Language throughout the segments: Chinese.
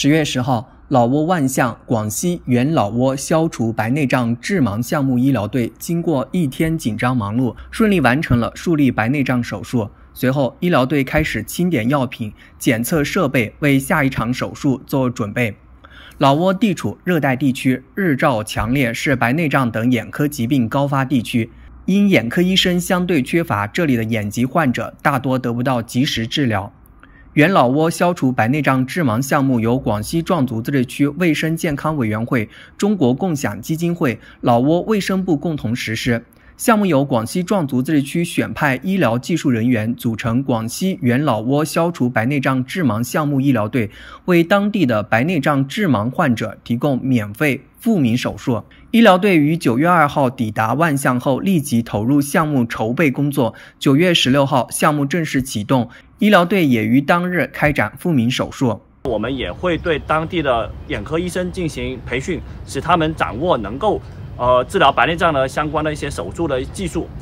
10月10号，老挝万象广西原老挝消除白内障致盲项目医疗队经过1天紧张忙碌，顺利完成了树立白内障手术。随后，医疗队开始清点药品、检测设备，为下一场手术做准备。老挝地处热带地区，日照强烈，是白内障等眼科疾病高发地区。因眼科医生相对缺乏，这里的眼疾患者大多得不到及时治疗。原老挝消除白内障致盲项目由广西壮族自治区卫生健康委员会、中国共享基金会、老挝卫生部共同实施。项目由广西壮族自治区选派医疗技术人员组成广西原老挝消除白内障致盲项目医疗队，为当地的白内障致盲患者提供免费复明手术。医疗队于9月2号抵达万象后，立即投入项目筹备工作。9月16号，项目正式启动，医疗队也于当日开展复明手术。 我们也会对当地的眼科医生进行培训，使他们掌握能够治疗白内障的相关的一些手术的技术，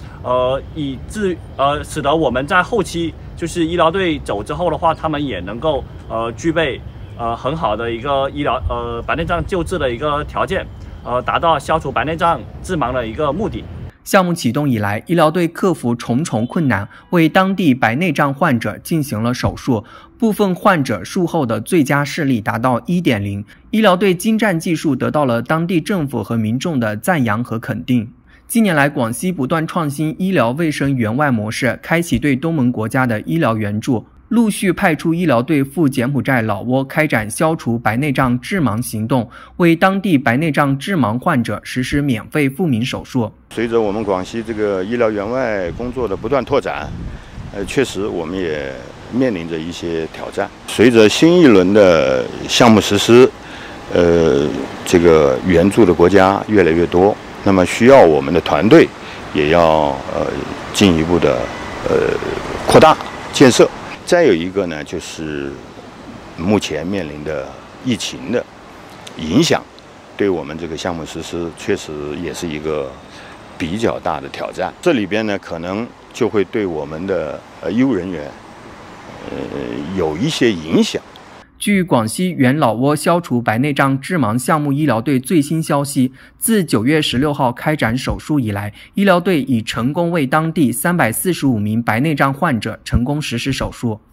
使得我们在后期就是医疗队走之后的话，他们也能够具备很好的一个医疗白内障救治的一个条件，达到消除白内障致盲的一个目的。 项目启动以来，医疗队克服重重困难，为当地白内障患者进行了手术。部分患者术后的最佳视力达到 1.0， 医疗队精湛技术得到了当地政府和民众的赞扬和肯定。近年来，广西不断创新医疗卫生援外模式，开启对东盟国家的医疗援助，陆续派出医疗队赴柬埔寨、老挝开展消除白内障致盲行动，为当地白内障致盲患者实施免费复明手术。 随着我们广西这个医疗援外工作的不断拓展，确实我们也面临着一些挑战。随着新一轮的项目实施，这个援助的国家越来越多，那么需要我们的团队也要进一步的扩大建设。再有一个呢，就是目前面临的疫情的影响，对我们这个项目实施确实也是一个比较大的挑战。这里边呢，可能就会对我们的医务人员有一些影响。 据广西原老挝消除白内障致盲项目医疗队最新消息，自9月16号开展手术以来，医疗队已成功为当地345名白内障患者成功实施手术。